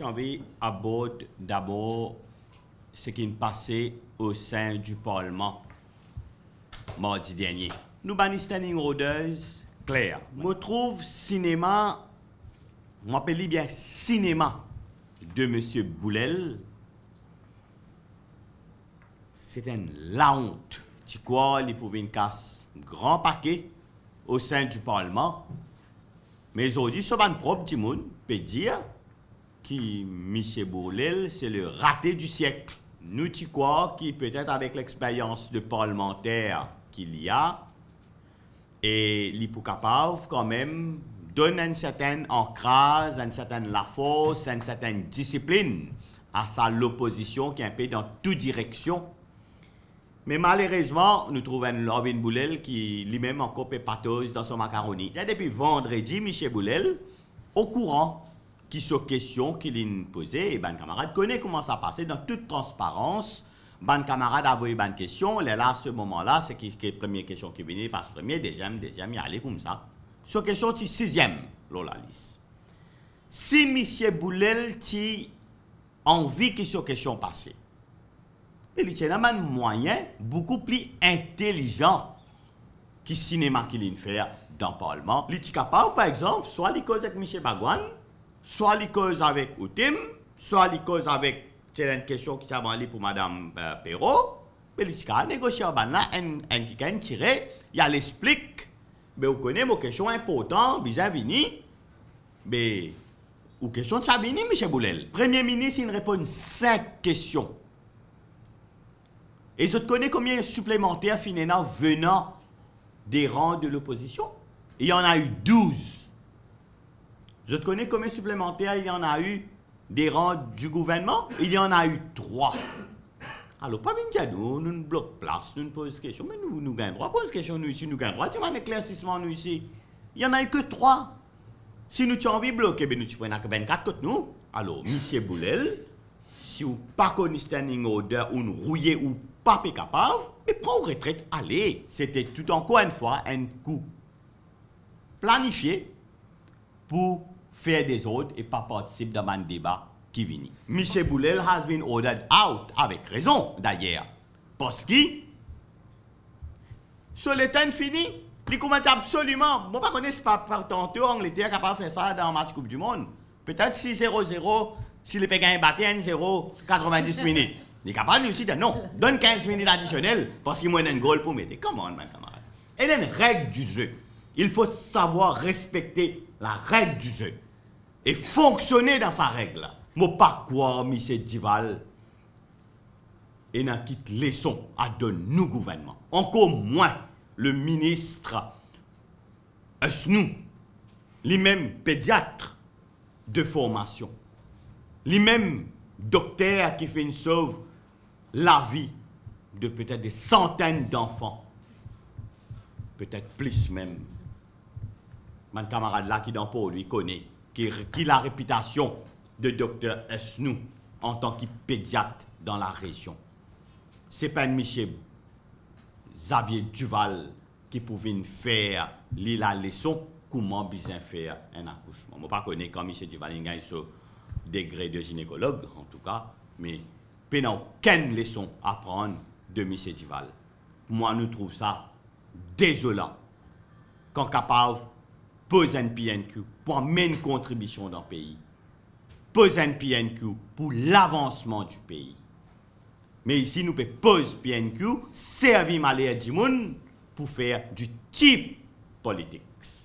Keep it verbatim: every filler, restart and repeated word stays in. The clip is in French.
j'ai envie d'aborder d'abord ce qui est passé au sein du Parlement mardi dernier. Nous avons standing orders clairs. Je trouve cinéma, je m'appelle bien cinéma de M. Boulel, c'est une la honte. Tu crois qu'il pouvait une casse un grand paquet au sein du Parlement. Mais aujourd'hui, ce ban propre du monde peut dire que M. Boulel, c'est le raté du siècle. Nous tu crois qui peut-être avec l'expérience de parlementaire qu'il y a, et il est capable quand même donner une certaine ancrage, une certaine la force, une certaine discipline à sa l'opposition qui est un peu dans toute direction. Mais malheureusement, nous trouvons un Robin Boulel qui lui-même encore peut patose dans son macaroni. Il y a depuis vendredi, M. Boulel, au courant qui sont questions qu'il a posées, et ben camarade connaît comment ça passait dans toute transparence. Ben camarade a envoyé une question, là, à ce moment-là, c'est la première question qui venait, passe premier, deuxième, deuxième, il y allait comme ça. Sur question, c'est sixième, la liste. Si M. Boulel a envie que cette question passe, il y a un moyen beaucoup plus intelligent que le cinéma qu'il a fait dans le Parlement. Il est capable, par exemple, soit il cause avec M. Bagwan, soit il cause avec Outim, soit il cause avec une question qui s'est aller pour Mme euh, Perrault, mais il a négocié en là, un qui a tiré, il explique, mais vous connaissez vos questions importantes, vis-à-vis, mais aux questions de Sabini, M. Boulel. Premier ministre, il répond cinq questions. Et vous connaissez combien de supplémentaires finalement venant des rangs de l'opposition? Il y en a eu douze. Vous connaissez combien de supplémentaires il y en a eu des rangs du gouvernement? Il y en a eu trois. Alors, pas bien dire nous, nous nous bloquons place, nous nous posons des questions, mais nous, nous gagnons droit, pose des questions, nous ici, nous gagnons droit, tu m'as un éclaircissement, nous ici. Il n'y en a eu que trois. Si nous avons envie de bloquer, ben, nous prenons que vingt-quatre contre nous. Alors, M. Boulel, si vous n'avez pas connu standing order, ou nous rouillez ou pas capable, mais prends une retraite, allez. C'était tout encore une fois un coup planifié pour faire des ordres et pas participer dans un débat qui vient. M. Boulel has been ordered out, avec raison d'ailleurs, parce que sur le temps fini, il commence absolument, moi je ne connais pas par tantôt, Angleterre est capable de faire ça dans le match Coupe du Monde. Peut-être six zéro zéro, si les Pékin battent un zéro quatre-vingt-dix minutes. Il est capable de dire non, donne quinze minutes additionnelles parce qu'il y a un goal pour mettre. Comment, mon camarade? Il y a une règle du jeu. Il faut savoir respecter la règle du jeu et fonctionner dans sa règle. Moi, pas quoi, M. Dival, et n'a quitte leçon à donner nous gouvernement. Encore moins le ministre Esnou, lui-même pédiatre de formation, lui-même docteur qui fait une sauve la vie de peut-être des centaines d'enfants, peut-être plus même. Mon camarade là qui dans pour lui connaît, qui, qui a la réputation de docteur Esnou en tant que pédiatre dans la région. Ce n'est pas un monsieur Xavier Duval qui pouvait faire la leçon comment bien faire un accouchement. Je ne connais pas quand M. Duval a ce degré de gynécologue, en tout cas, mais il n'y a aucune leçon à prendre de M. Duval. Moi, nous trouvons ça désolant. Quand capable poser un P N Q pour amener une contribution dans le pays, poser un P N Q pour l'avancement du pays. Mais ici, nous pouvons poser P N Q, servir malheur du monde pour faire du type politique.